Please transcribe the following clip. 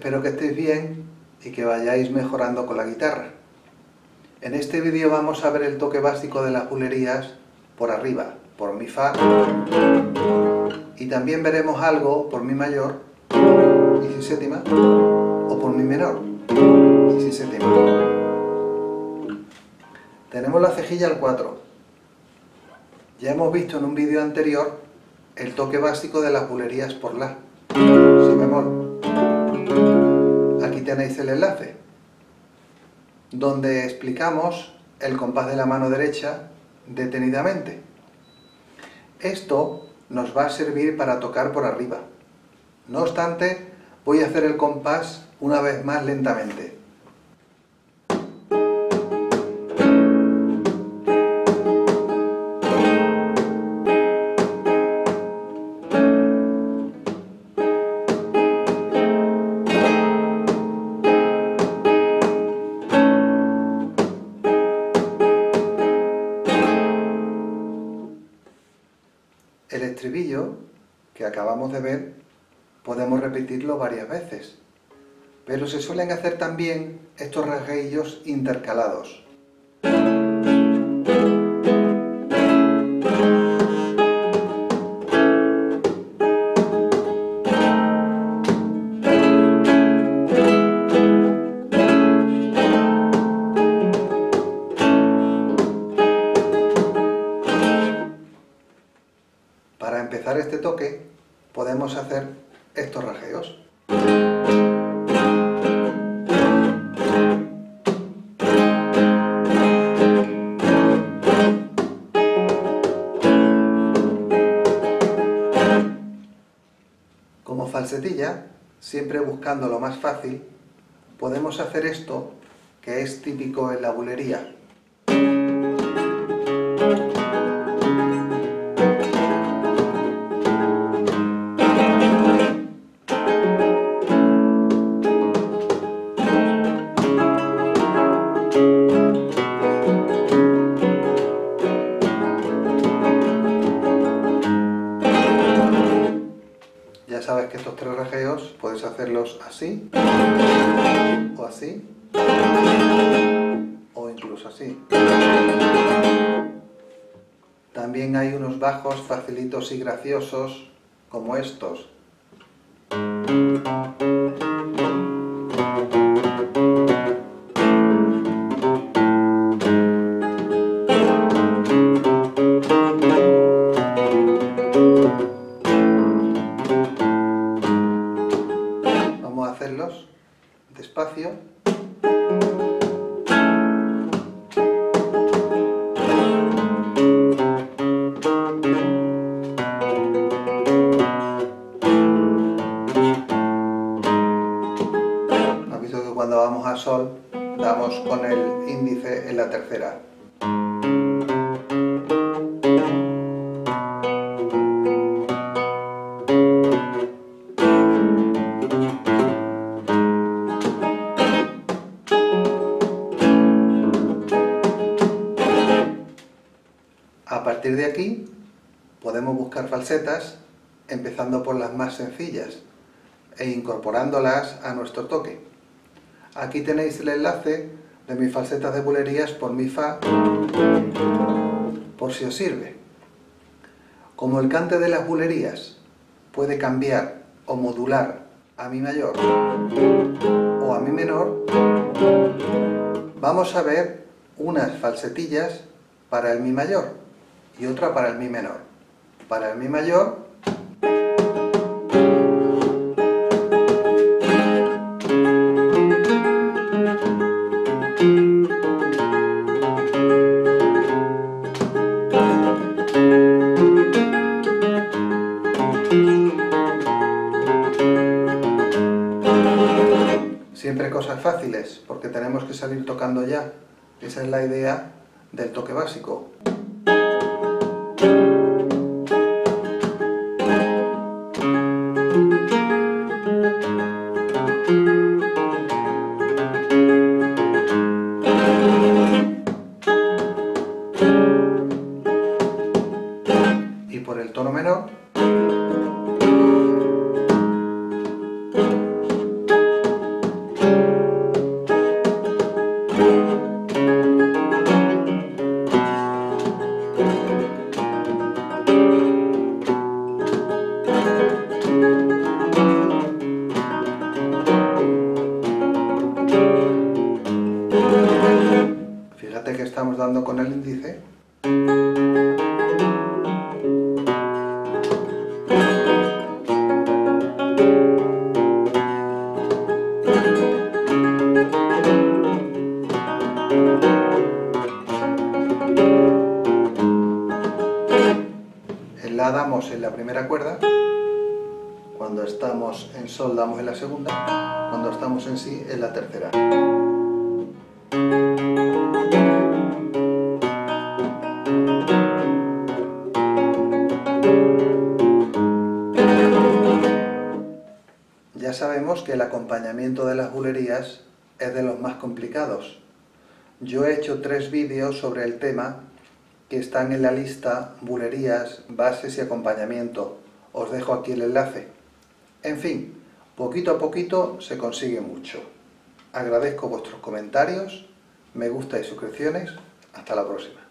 Espero que estéis bien y que vayáis mejorando con la guitarra. En este vídeo vamos a ver el toque básico de las bulerías por arriba, por mi fa, y también veremos algo por mi mayor y si séptima, o por mi menor y si séptima. Tenemos la cejilla al 4. Ya hemos visto en un vídeo anterior el toque básico de las bulerías por la, si bemol. Aquí tenéis el enlace, donde explicamos el compás de la mano derecha detenidamente. Esto nos va a servir para tocar por arriba. No obstante, voy a hacer el compás una vez más lentamente. El estribillo que acabamos de ver podemos repetirlo varias veces, pero se suelen hacer también estos rasgueillos intercalados. Para empezar este toque podemos hacer estos rasgueos. Como falsetilla, siempre buscando lo más fácil, podemos hacer esto que es típico en la bulería. Ya sabes que estos tres rasgueos puedes hacerlos así, o así, o incluso así. También hay unos bajos facilitos y graciosos, como estos. Vamos a hacerlos despacio. Aviso que cuando vamos a sol damos con el índice en la tercera. A partir de aquí podemos buscar falsetas empezando por las más sencillas e incorporándolas a nuestro toque. Aquí tenéis el enlace de mis falsetas de bulerías por mi fa, por si os sirve. Como el cante de las bulerías puede cambiar o modular a mi mayor o a mi menor, vamos a ver unas falsetillas para el mi mayor y otra para el mi menor. Para el mi mayor, siempre cosas fáciles, porque tenemos que salir tocando ya. Esa es la idea del toque básico. Y por el tono menor, Fíjate que estamos dando con el índice. En la damos en la primera cuerda, cuando estamos en sol damos en la segunda, cuando estamos en si en la tercera. Ya sabemos que el acompañamiento de las bulerías es de los más complicados. Yo he hecho 3 vídeos sobre el tema que están en la lista bulerías, bases y acompañamiento. Os dejo aquí el enlace. En fin, poquito a poquito se consigue mucho. Agradezco vuestros comentarios, me gusta y suscripciones. Hasta la próxima.